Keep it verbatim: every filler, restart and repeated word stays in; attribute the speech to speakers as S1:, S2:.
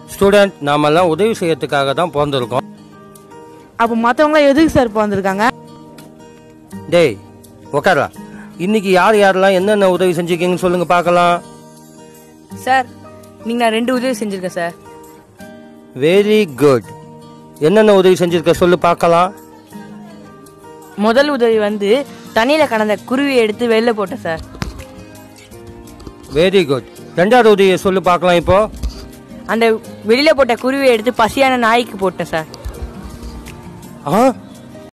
S1: Student, நாமெல்லாம் உதவி செய்யறதுக்காக தான் பிறந்திருக்கோம்.
S2: அப்போ மற்றவங்க எதுக்கு சார் பிறந்திருக்காங்க?
S1: டேய் உக்காரா. இன்னைக்கு யார் யாரெல்லாம் என்னென்ன உதவி செஞ்சிருக்கீங்கன்னு சொல்லுங்க பார்க்கலாம்.
S3: சார், நீங்க நான் ரெண்டு உதவி செஞ்சிருக்கேன் சார்.
S1: Very good. என்னென்ன உதவி செஞ்சிருக்க சொல்லு பார்க்கலாம்.
S3: முதல் உதவி வந்து தண்ணியில கடந்த குருவியை எடுத்து வெளில போட்டேன் சார்.
S1: Very good. ரெண்டாவது உதவியை சொல்லு பார்க்கலாம். இப்போ
S3: அந்த வெளியில போட்ட குருவியை எடுத்து பசியான நாய்க்கு போட்டேன் சார்.
S1: ஆ